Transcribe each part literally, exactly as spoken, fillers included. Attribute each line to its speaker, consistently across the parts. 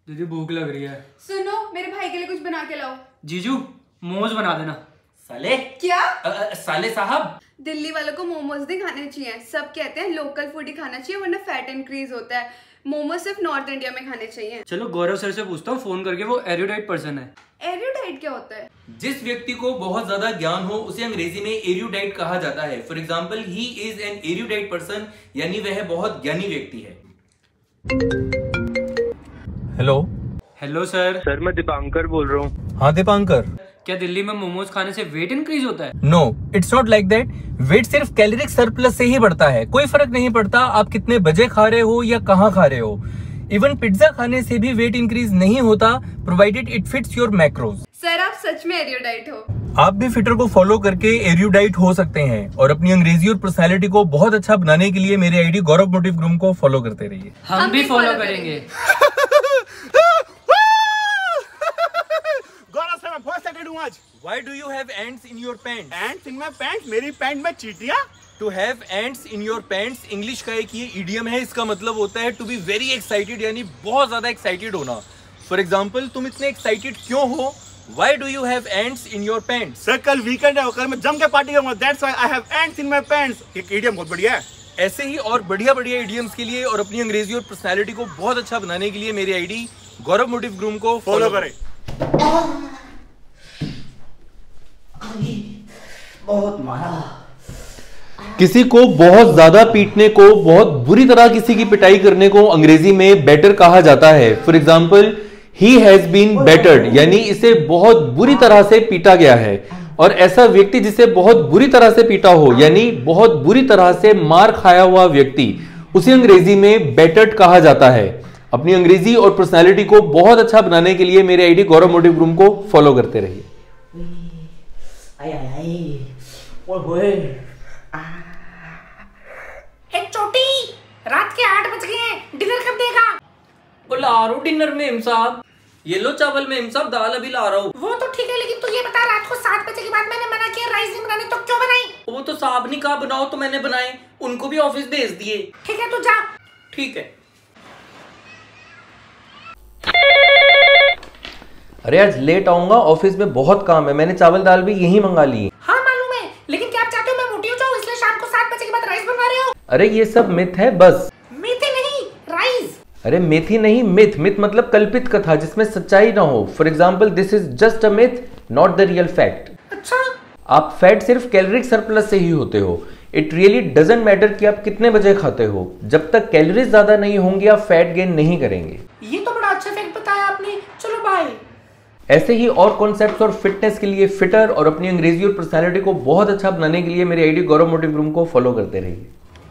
Speaker 1: दीदी भूख लग रही है।
Speaker 2: सुनो, मेरे भाई के लिए कुछ बना के लाओ।
Speaker 1: जीजू मोमोज बना देना।
Speaker 3: साले
Speaker 2: क्या?
Speaker 3: आ, साले साहब,
Speaker 2: दिल्ली वालों को मोमोज नहीं खाने चाहिए। सब कहते हैं लोकल फूड ही खाना चाहिए वरना फैट इंक्रीज होता है। मोमोज सिर्फ नॉर्थ इंडिया में खाने चाहिए।
Speaker 1: चलो गौरव सर से पूछता हूँ फोन करके, वो एरुडाइट पर्सन है।
Speaker 2: एरुडाइट क्या होता है? जिस
Speaker 3: व्यक्ति को बहुत ज्यादा ज्ञान हो उसे अंग्रेजी में एरुडाइट कहा जाता है। For example, he is an erudite person, यानी वह बहुत ज्ञानी व्यक्ति है।
Speaker 4: Hello
Speaker 1: hello sir.
Speaker 4: सर मैं दीपांकर बोल रहा हूँ। हाँ दीपांकर,
Speaker 1: क्या दिल्ली में मोमोज खाने से वेट इंक्रीज होता है?
Speaker 4: No, it's not like that. Weight सिर्फ कैलोरिक सरप्लस से ही बढ़ता है। कोई फर्क नहीं पड़ता आप कितने बजे खा रहे हो या कहाँ खा रहे हो। इवन पिज्जा खाने से भी वेट इंक्रीज नहीं होता, provided it fits your macros.
Speaker 2: Sir आप सच में एरुडाइट हो।
Speaker 4: आप भी फिटर को फॉलो करके एरुडाइट हो सकते हैं और अपनी अंग्रेजी और पर्सनालिटी को बहुत अच्छा बनाने के लिए मेरे आईडी गौरव मोटिव ग्रूम को फॉलो करते रहिए।
Speaker 1: हम, हम भी फॉलो करेंगे।
Speaker 4: आज Why do you have ants in your pants?
Speaker 5: Ants in my pants? मेरी पैंट में चींटियां?
Speaker 4: To have ants in your pants English का एक ये इडियम है। इसका मतलब होता है टू बी वेरी एक्साइटेड, यानी बहुत ज्यादा एक्साइटेड होना। फॉर एग्जाम्पल, तुम इतने एक्साइटेड क्यों हो? Why do you have ants in your pants?
Speaker 5: Sir कल वीकेंड है, कल मैं जम के पार्टी करूंगा। That's why I have ants in my pants। एक इडियम बहुत बढ़िया है।
Speaker 4: ऐसे ही और बढ़िया बढ़िया इडियम्स के लिए और अपनी अंग्रेजी और पर्सनालिटी को बहुत अच्छा बनाने के लिए मेरी आईडी गौरव मोटिव ग्रूम को
Speaker 5: फॉलो करें।
Speaker 3: बहुत मारा।
Speaker 4: किसी को बहुत ज्यादा पीटने को, बहुत बुरी तरह किसी की पिटाई करने को अंग्रेजी में बैटर कहा जाता है। For example, he has been battered, यानी इसे बहुत बुरी तरह से पीटा गया है। और ऐसा व्यक्ति जिसे बहुत बुरी तरह से पीटा हो, यानी बहुत बुरी तरह से मार खाया हुआ व्यक्ति, उसे अंग्रेजी में बैटर्ड कहा जाता है। अपनी अंग्रेजी और पर्सनैलिटी को बहुत अच्छा बनाने के लिए मेरे आईडी गौरव मोटिव ग्रूम को फॉलो करते रहिए।
Speaker 3: आई आई आई, ओए होए।
Speaker 6: एक चोटी, रात के आठ बज गए हैं, डिनर कब देगा?
Speaker 1: वो ला रहा हूँ डिनर में इम साहब। ये लो चावल में इम साहब, दाल अभी ला रहा हूँ।
Speaker 6: वो तो ठीक है, लेकिन तू ये बता, रात को सात बजे के बाद मैंने मना किया राइस नहीं बनाने, तो क्यों बनाई?
Speaker 1: वो तो साहब ने कहा बनाओ तो मैंने बनाए, उनको भी ऑफिस भेज दिए।
Speaker 6: ठीक है तू जा।
Speaker 1: ठीक है।
Speaker 4: अरे आज लेट आऊंगा, ऑफिस में बहुत काम है। मैंने चावल दाल भी यही मंगा ली।
Speaker 6: हाँ मालूम है, लेकिन क्या आप चाहते हो मैं मोटी हो जाऊं, इसलिए शाम को सात बजे के बाद राइस बनवा रहे हो?
Speaker 4: अरे ये सब मिथ है बस।
Speaker 6: मेथी नहीं, राइस।
Speaker 4: अरे मेथी नहीं, मिथ। मिथ मतलब कल्पित कथा जिसमें सच्चाई ना हो। For example, this is just a myth, not the real fact.
Speaker 6: अच्छा,
Speaker 4: आप फैट सिर्फ कैलोरिक सरप्लस से ही होते हो। इट रियली डजंट मैटर कि आप कितने बजे खाते हो। जब तक कैलोरीज ज्यादा नहीं होंगी आप फैट गेन नहीं करेंगे।
Speaker 6: ये तो बड़ा अच्छा फैक्ट बताया आपने। चलो बाय।
Speaker 4: ऐसे ही और कॉन्सेप्ट्स और फिटनेस के लिए, फिटर और अपनी अंग्रेजी और पर्सनालिटी को बहुत अच्छा बनाने के लिए मेरे आईडी गौरव मोटिव ग्रूम को फॉलो करते रहिए।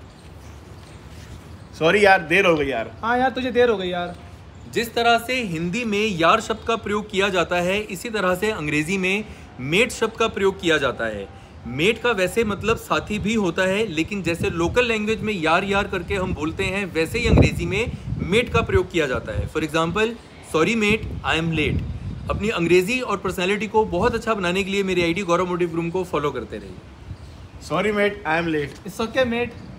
Speaker 5: सॉरी यार, देर हो गई यार।
Speaker 7: हाँ यार, तुझे देर हो गई यार।
Speaker 4: जिस तरह से हिंदी में यार शब्द का प्रयोग किया जाता है, इसी तरह से अंग्रेजी में मेट शब्द का प्रयोग किया जाता है। मेट का वैसे मतलब साथी भी होता है, लेकिन जैसे लोकल लैंग्वेज में यार यार करके हम बोलते हैं, वैसे ही अंग्रेजी में मेट का प्रयोग किया जाता है। For example, sorry mate, I am late. अपनी अंग्रेजी और पर्सनैलिटी को बहुत अच्छा बनाने के लिए मेरी आईडी गौरव मोटिव ग्रूम को फॉलो करते रहिए।
Speaker 5: Sorry mate, I am late.
Speaker 7: It's okay met.